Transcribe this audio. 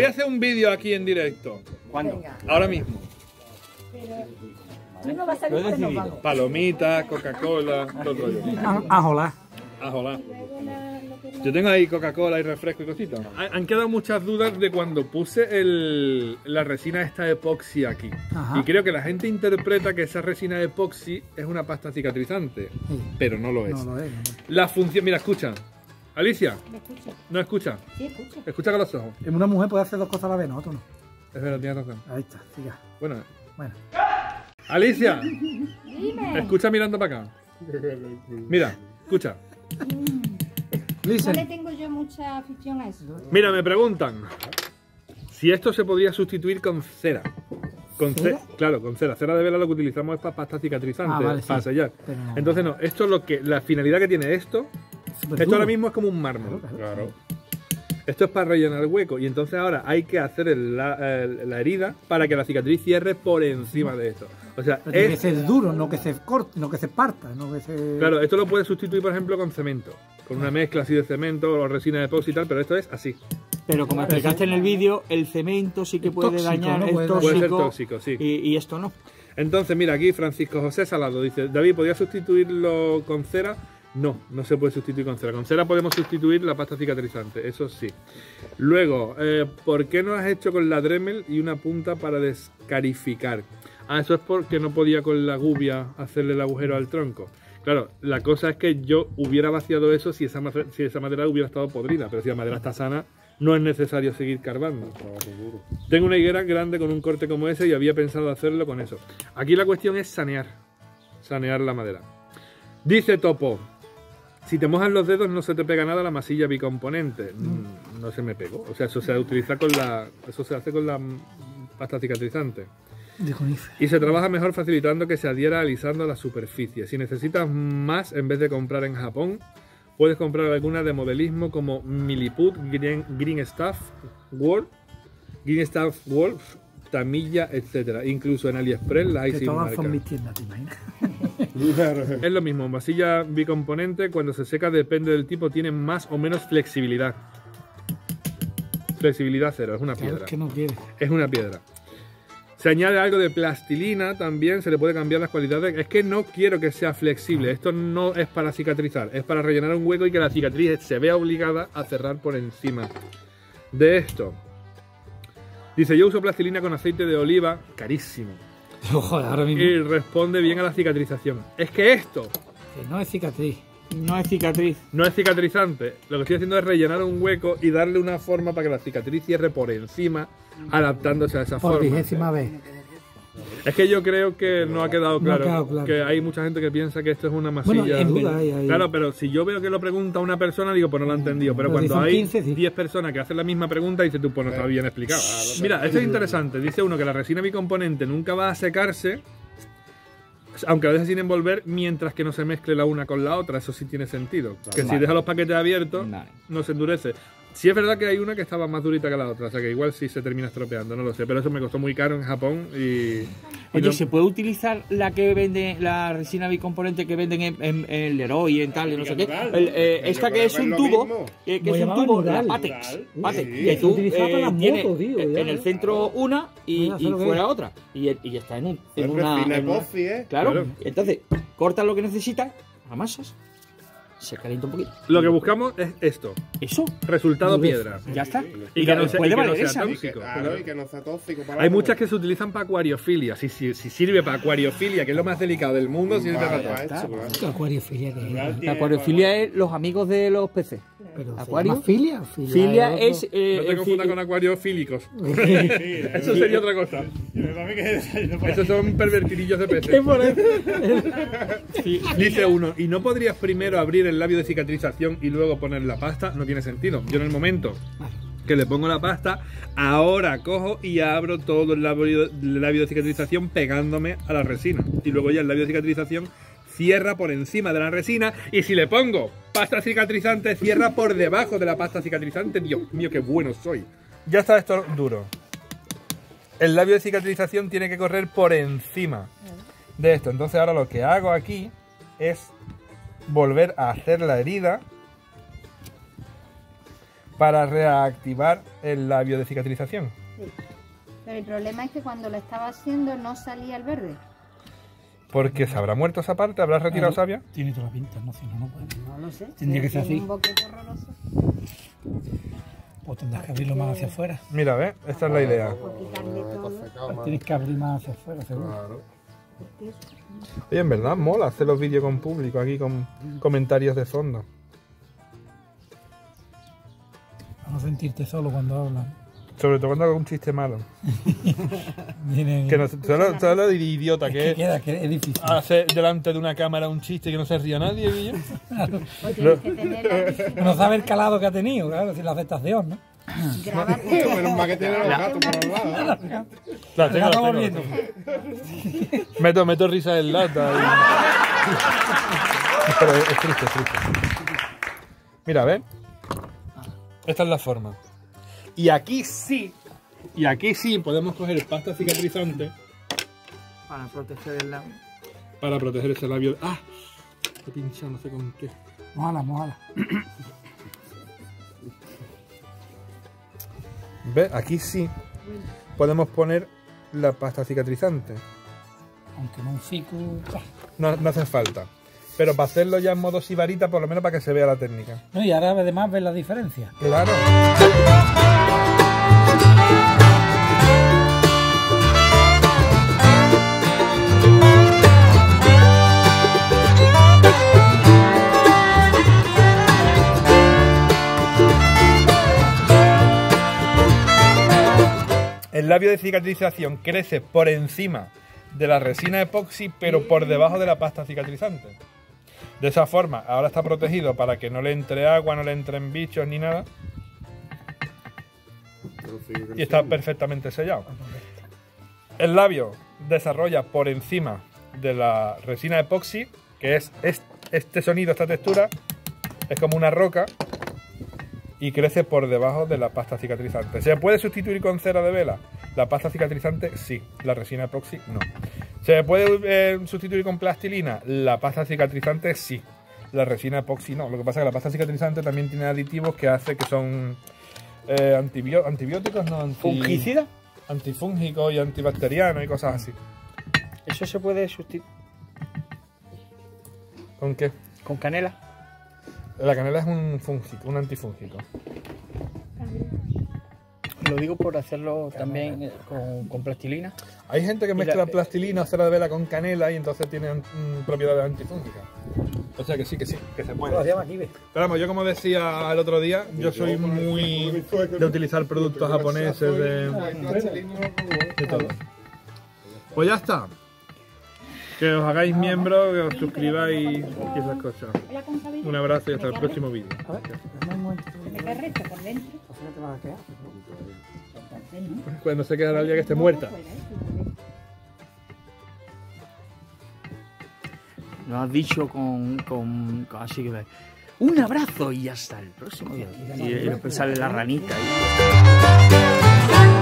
Voy a hacer un vídeo aquí en directo. ¿Cuándo? Venga. Ahora mismo. Tú no vas a salir, pero nos vamos. Palomitas, Coca-Cola, todo el rollo. Ajolá. Ajolá. Yo tengo ahí Coca-Cola y refresco y cositas. Han quedado muchas dudas de cuando puse la resina esta epoxi aquí. Ajá. Y creo que la gente interpreta que esa resina epoxi es una pasta cicatrizante, Sí. pero no lo es. No lo es. La función, mira, escucha. Alicia, ¿Me escuchas? no escucha. Sí, escucho. Escucha con los ojos. Una mujer puede hacer dos cosas a la vez, nosotros no. Es verdad, tienes razón. Ahí está, siga. Bueno, Bueno. Alicia, Dime. escucha mirando para acá. Mira, escucha. No Listen. le tengo yo mucha afición a eso. Mira, me preguntan si esto se podría sustituir con cera. Con ¿Cera? Claro, con cera. Cera de vela lo que utilizamos es para pasta cicatrizante, Ah, vale, para sí. sellar. Pero no. Entonces no, esto es lo que la finalidad que tiene esto. Súper Esto duro. ahora mismo es como un mármol. Claro. Esto es para rellenar el hueco y entonces ahora hay que hacer la herida para que la cicatriz cierre por encima de esto. O sea, Pero tiene que ser duro, no que se corte, no que se parta, no que se... claro, esto lo puedes sustituir, por ejemplo, con cemento. Con una mezcla así de cemento o resina de epoxi y tal, pero esto es así. Pero como explicaste en el vídeo, el cemento sí que Es puede tóxico, dañar, ¿no? es Puede tóxico. ser tóxico, sí. Y esto no. Entonces, mira, aquí Francisco José Salado dice: David, ¿podría sustituirlo con cera? No, no se puede sustituir con cera. Con cera podemos sustituir la pasta cicatrizante, eso sí. Luego, ¿por qué no has hecho con la Dremel y una punta para descarificar? Ah, eso es porque no podía con la gubia hacerle el agujero al tronco. Claro, la cosa es que yo hubiera vaciado eso si esa madera hubiera estado podrida, pero si la madera está sana, no es necesario seguir carbando. Tengo una higuera grande con un corte como ese y había pensado hacerlo con eso. Aquí la cuestión es sanear la madera. Dice Topo: si te mojas los dedos no se te pega nada la masilla bicomponente. No se me pegó. O sea, eso se hace con la pasta cicatrizante. Dijo Nife. Y se trabaja mejor facilitando que se adhiera alisando la superficie. Si necesitas más, en vez de comprar en Japón, puedes comprar alguna de modelismo como Milliput, Green Stuff World, Tamilla, etcétera. Incluso en AliExpress la hay Que sin todas marca. son mis tiendas, ¿te imaginas? Es lo mismo, masilla bicomponente cuando se seca depende del tipo, tiene más o menos flexibilidad. Flexibilidad cero, es una Claro, piedra. es que no quiere. Es una piedra. Se añade algo de plastilina también, se le puede cambiar las cualidades. Es que no quiero que sea flexible, esto no es para cicatrizar, es para rellenar un hueco y que la cicatriz se vea obligada a cerrar por encima de esto. Dice: yo uso plastilina con aceite de oliva, carísimo, Joder, ahora mismo. y responde bien a la cicatrización. Es que esto Que no es cicatriz. No es cicatriz. no es cicatrizante, lo que estoy haciendo es rellenar un hueco y darle una forma para que la cicatriz cierre por encima, adaptándose a esa Por forma. 20ª vez. Es que yo creo que no ha quedado No ha claro, quedado claro. que hay mucha gente que piensa que esto es una masilla. Bueno, en duda hay. Claro, pero si yo veo que lo pregunta una persona, digo, pues no lo ha entendido. Pero Pero si cuando son hay 15, sí. 10 personas que hacen la misma pregunta, dices tú, pues no está bien explicado. Mira, esto es interesante. Dice uno que la resina bicomponente nunca va a secarse, aunque a veces sin envolver, mientras que no se mezcle la una con la otra. Eso sí tiene sentido. Que si deja los paquetes abiertos, Vale. no se endurece. Sí es verdad que hay una que estaba más durita que la otra, o sea que igual sí se termina estropeando, no lo sé. Pero eso me costó muy caro en Japón y Oye, no- ¿se puede utilizar la que vende, la resina bicomponente que venden en Leroy y en tal, y no sé qué? Esta que es un tubo, que Lo es un llamaban tubo, la Mural. Patex. Mural. Patex, Sí. que Se tú utilizaba para las tienes motos, tío, ya. en el centro una y Ya sé lo que fuera es. otra. Y está en Es una... resina en una- epoxi, ¿eh? Claro. Claro. Entonces, cortas lo que necesitas, amasas, se calienta un poquito. Lo que buscamos es esto, Eso, resultado Muy bien. piedra. ya está. Y que no sea, puede y que no valer sea esa. tóxico. Claro, y que no sea tóxico para Hay la muchas mujer. que se utilizan para acuariofilia. Si sirve para acuariofilia, que es lo más delicado del mundo, sirve Vale, para todo. va hecho, claro. ¿Qué acuariofilia que es? La acuariofilia es los amigos de los peces. Pero ¿se ¿Acuario? llama filia? Filia es... No te confundas con acuariofílicos. Sí, Eso sería otra cosa. Esos son pervertidillos de peces. Dice uno: ¿y no podrías primero abrir el labio de cicatrización y luego poner la pasta? No tiene sentido. Yo en el momento que le pongo la pasta, ahora cojo y abro todo el labio de cicatrización pegándome a la resina. Y luego ya el labio de cicatrización cierra por encima de la resina, y si le pongo pasta cicatrizante, cierra por debajo de la pasta cicatrizante. Dios mío, qué bueno soy. Ya está esto duro. El labio de cicatrización tiene que correr por encima de esto. Entonces ahora lo que hago aquí es volver a hacer la herida para reactivar el labio de cicatrización. Sí. Pero el problema es que cuando lo estaba haciendo no salía el verde. Porque se habrá muerto esa parte, habrá retirado savia. Tiene toda la pinta, no, si no, no puede. No lo sé. Tendría que ser Tiene así. un boquete horroroso. Pues tendrás que abrirlo más hacia afuera. Mira, ¿ves? Esta es la idea. Por quitarle todo. Tienes que abrir más hacia afuera, seguro. Claro. Oye, en verdad mola hacer los vídeos con público, aquí con comentarios de fondo. A no sentirte solo cuando hablas. Sobre todo cuando hago un chiste malo. Vienen- Que no, solo de idiota es que que es queda, que es difícil. hacer delante de una cámara un chiste que no se ría nadie, Guillo. O tienes que tener la disciplina. No sabe el calado que ha tenido, claro, sin la aceptación, ¿no? Grábate. Menos mal que tiene los gatos por el lado. La Ya tengo, estamos tengo. viendo. Meto risa en lata. Pero es triste, es triste. Mira, ¿ves? Esta es la forma. Y aquí sí podemos coger pasta cicatrizante Para proteger el labio. para proteger ese labio. ¡Ah! He pinchado, no sé con qué. Mojala, mojala. ¿Ves? Aquí sí podemos poner la pasta cicatrizante. Aunque no un fico. No hace falta. Pero para hacerlo ya en modo sibarita, por lo menos para que se vea la técnica. No, y ahora además ves la diferencia. Claro. El labio de cicatrización crece por encima de la resina epoxi, pero por debajo de la pasta cicatrizante. De esa forma, ahora está protegido para que no le entre agua, no le entren bichos ni nada. Y está perfectamente sellado. El labio desarrolla por encima de la resina epoxi, que es este sonido, esta textura, es como una roca, y crece por debajo de la pasta cicatrizante. ¿Se puede sustituir con cera de vela? La pasta cicatrizante sí, la resina epoxi no. ¿Se puede sustituir con plastilina? La pasta cicatrizante sí, la resina epoxi no. Lo que pasa es que la pasta cicatrizante también tiene aditivos que hace que son antibióticos, no ¿Fungicida? antifúngicos y antibacterianos y cosas así. Eso se puede sustituir ¿Con qué? con canela. La canela es un fúngico, un antifúngico. Lo digo por hacerlo también con plastilina. Hay gente que mezcla plastilina o cera de vela con canela y entonces tiene propiedades antifúngicas. O sea que sí, que se puede. Pero vamos, yo como decía el otro día, yo soy muy de utilizar productos japoneses, de todo. Pues ya está. Que os hagáis miembros, que os suscribáis y esas cosas. La contabilidad. Un abrazo y hasta el próximo vídeo. Me queda resto por dentro. Cuando se quedará el día que esté muerta. Nos has dicho con así que un abrazo y hasta el próximo día. Y después sale la ranita.